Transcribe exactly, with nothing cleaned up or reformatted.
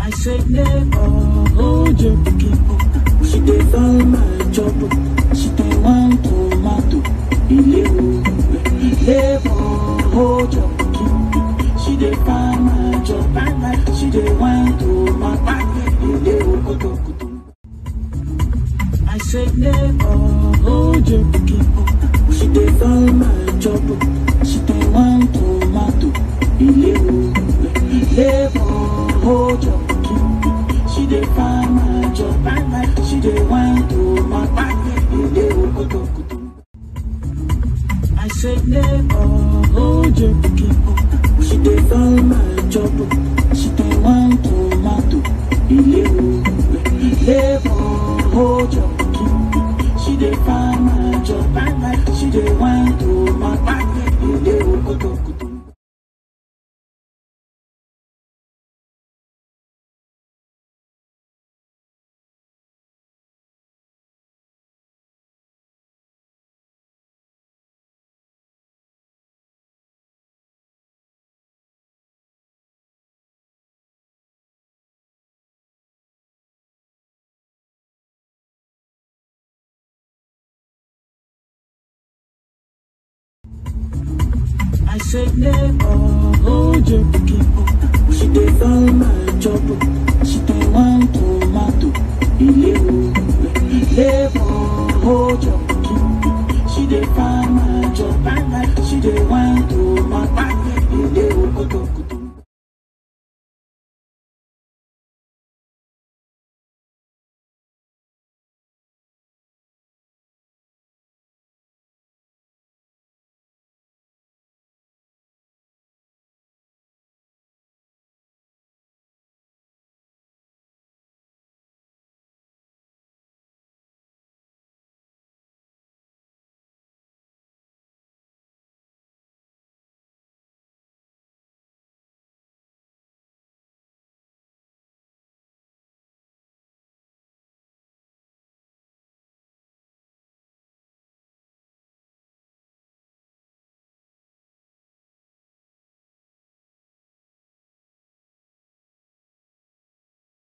I said never hold your people. She dey find my trouble. She dey want tomato. Never hold your people. She dey find my trouble. She dey want tomato. I said never hold your people. She dey find my trouble. She dey want tomato. Never hold your people. She dey find my trouble. She dey want tomato. I said never hold your people. She dey find my trouble. She dey want tomato. Never hold your people. She dey find my trouble. She dey want tomato. I said never hold your people. She dey find my trouble.